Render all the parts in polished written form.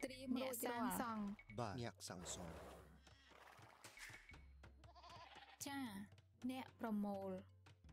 ត្រៀមរួចរាល់សង់បាទអ្នកសាងសង់ចាអ្នកប្រមូល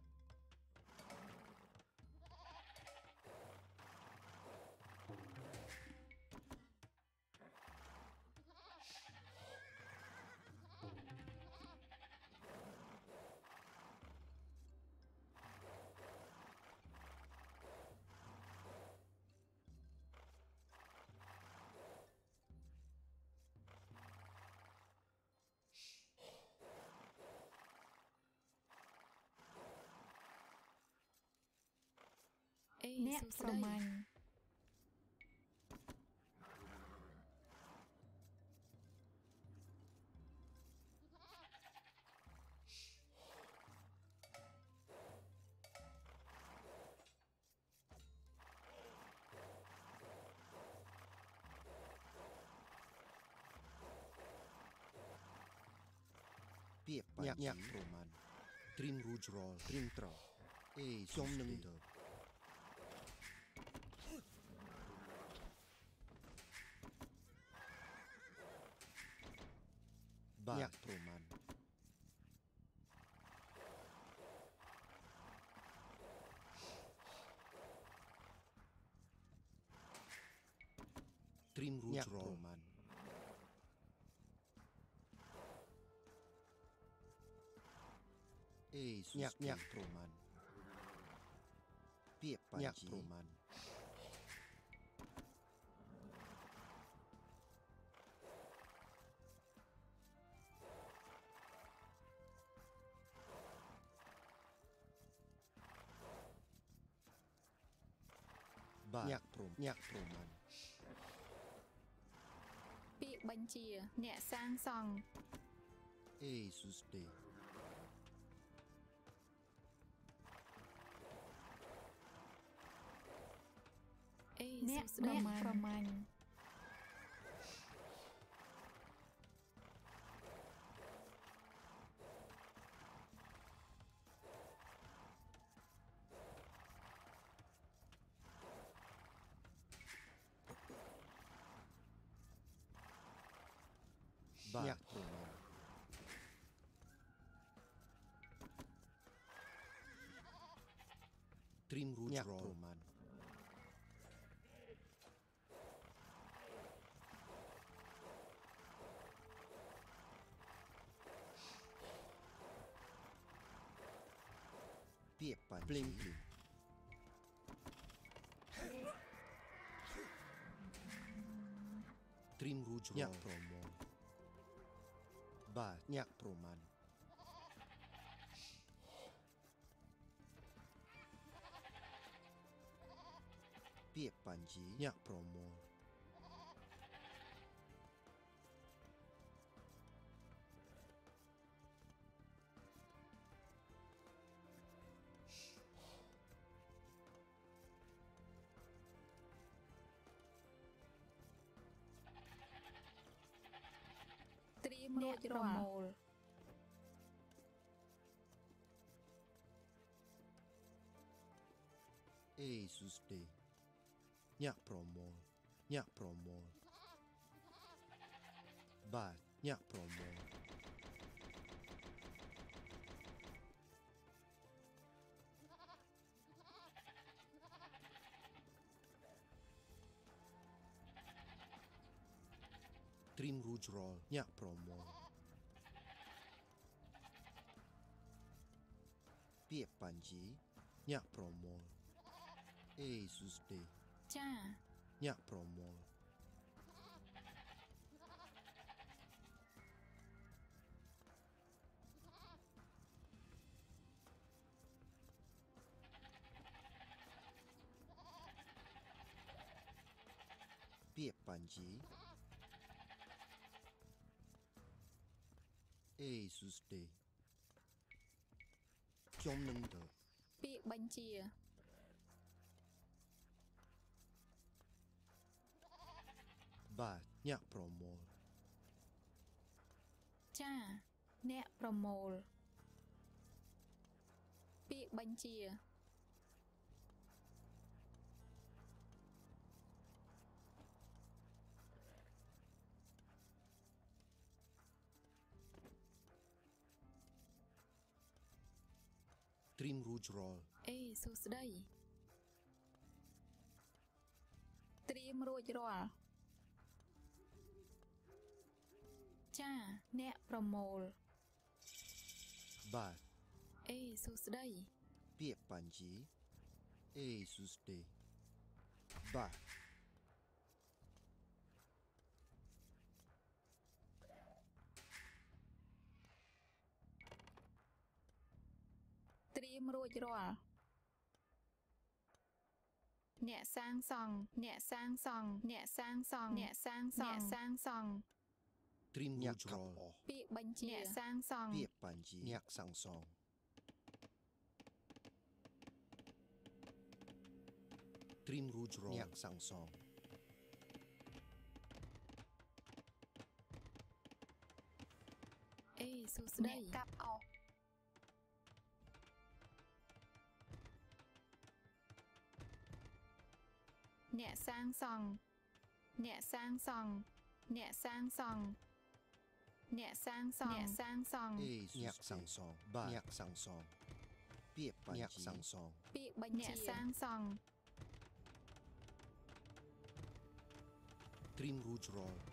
អ្នកប្រមាញ់ពាក្យបញ្ញត្តិប្រមាណត្រៀមរួចរាល់ត្រៀមត្រោខ្ញុំនឹងទៅបាទប្រមាណត្រៀមរួចរាល់ប្រមាណញាក់ប្រមាណពាក្យបញ្ញត្តិប្រមាណបាទញាក់ប្រមាណពាក្យបញ្ជាអ្នកសាងសង់ស៊ូស្ទេអ្នកប្រមាញ់បាទប្រមាណត្រៀមរួចរាល់ប្រមាណពាក្យបញ្ញត្តិត្រៀមរួចរាល់ប្រមាណបាទញាក់ប្រមាណពាក្យបញ្ជីញាក់ប្រមូលត្រៀមរួចរាល់ប្រមូលស៊ូស្ទេញាក់ប្រមូលញាក់ប្រមូលបាទញាក់ប្រមូលត្រៀមរួចរាល់ញាក់ប្រមូលពាក្យបញ្ជីញាក់ប្រមូលស៊ូស្ទេចាញាក់ប្រមូលពាក្យបញ្ជីស៊ូស្ទេខ្ញុំនឹងទៅពាក្យបញ្ជាបាទញាក់ប្រមូលចាអ្នកប្រមូល ពាក្យបញ្ជាបត្រៀមរួចរាល់អេសួស្ដីត្រៀមរួចរាល់ចាអ្នកប្រមូលបាទអេសួស្ដីពាក្យបញ្ជីអេស៊ូស្ដេបាទត្រៀមរួចរាល់អ្នកសាងសង់អ្នកសាងសង់អ្នកសាងសង់អ្នកសាងសង់អ្នកសាងសង់ត្រៀមរួចរាល់ពាក្យបញ្ជាអ្នកសាងសង់ពាក្យបញ្ជីអ្នកសាងសង់ត្រៀមរួចរាល់អ្នកសាងសង់អេសួស្ដីអ្នកកាប់អុសអ្នកសាងសង់អ្នកសាងសង់អ្នកសាងសង់អ្នកសាងសង់អ្នកសាងសង់អេអ្នកសាងសង់បាទអ្នកសាងសង់ពាក្យបញ្ជីអ្នកសាងសង់ពាក្យបញ្ជាអ្នកសាងសង់ត្រៀមរួចរាល់